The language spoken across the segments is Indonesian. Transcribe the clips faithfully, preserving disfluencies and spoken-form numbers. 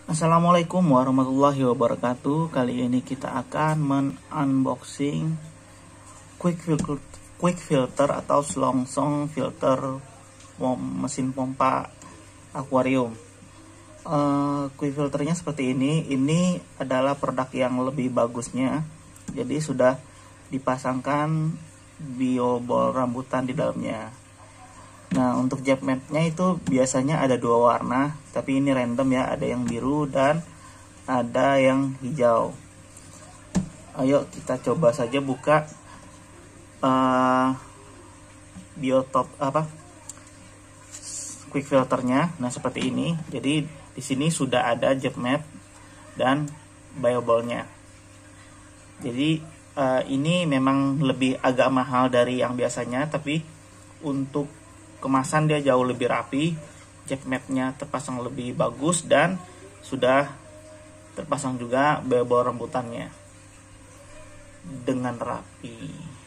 Assalamualaikum warahmatullahi wabarakatuh. Kali ini kita akan men-unboxing quick filter, quick filter atau selongsong filter pom, mesin pompa akuarium. Uh, quick filternya seperti ini. Ini adalah produk yang lebih bagusnya. Jadi sudah dipasangkan biobol rambutan di dalamnya. Nah, untuk jet matnya itu biasanya ada dua warna, tapi ini random ya, ada yang biru dan ada yang hijau. Ayo kita coba saja buka uh, biotop apa quick filternya. Nah, seperti ini. Jadi di sini sudah ada jet mat dan biobolnya. Jadi uh, ini memang lebih agak mahal dari yang biasanya, tapi untuk kemasan dia jauh lebih rapi, jet matnya terpasang lebih bagus dan sudah terpasang juga biobol rambutannya dengan rapi.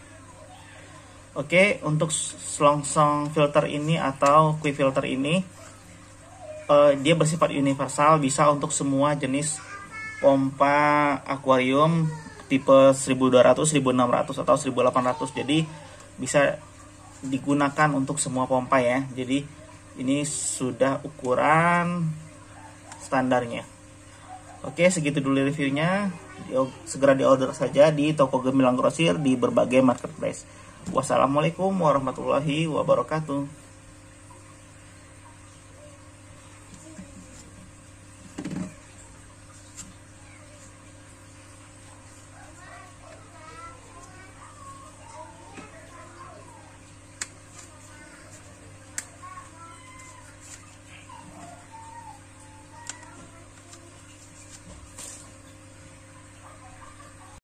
Oke, untuk selongsong filter ini atau quick filter ini eh, dia bersifat universal, bisa untuk semua jenis pompa akuarium tipe seribu dua ratus, seribu enam ratus atau seribu delapan ratus. Jadi bisa digunakan untuk semua pompa ya. Jadi ini sudah ukuran standarnya. Oke, segitu dulu reviewnya. Segera diorder saja di toko Gemilang Grosir di berbagai marketplace. Wassalamualaikum warahmatullahi wabarakatuh.